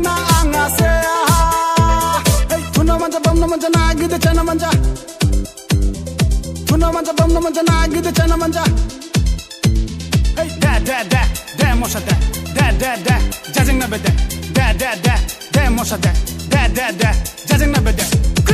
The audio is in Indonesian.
na angase hey tuna manja bam na manja na gide chana manja tuna manja bam na manja na gide chana manja hey da mosha da jazing na bede da mosha da jazing na bede